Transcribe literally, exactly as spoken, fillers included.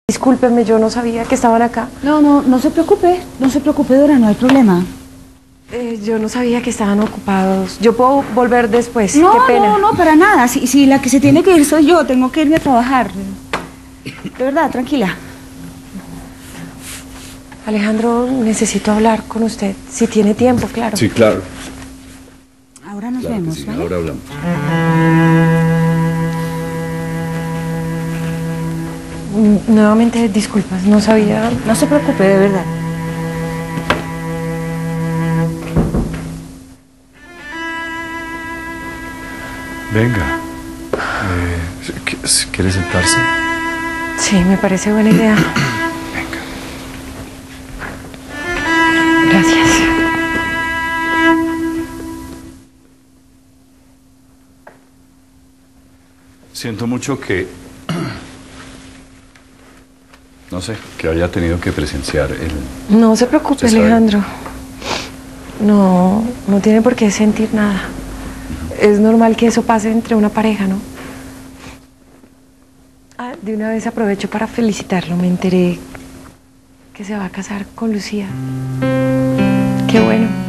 Discúlpeme, yo no sabía que estaban acá. No, no, no se preocupe, no se preocupe, Dora, no hay problema. Eh, yo no sabía que estaban ocupados. Yo puedo volver después. No, Qué pena. no, no, para nada. Si, si la que se tiene que ir soy yo, tengo que irme a trabajar. De verdad, tranquila. Alejandro, necesito hablar con usted. Si tiene tiempo, claro. Sí, claro. Ahora nos Claro que vemos, sí, ¿vale? ahora hablamos. Mm, Nuevamente, disculpas, no sabía. No se preocupe, de verdad. Venga. Eh, ¿qu- si ¿Quiere sentarse? Sí, me parece buena idea. Venga. Gracias. Siento mucho que... No sé, que haya tenido que presenciar el... No se preocupe, Se sabe. Alejandro. No, no tiene por qué sentir nada. Es normal que eso pase entre una pareja, ¿no? Ah, de una vez aprovecho para felicitarlo. Me enteré que se va a casar con Lucía. Qué bueno.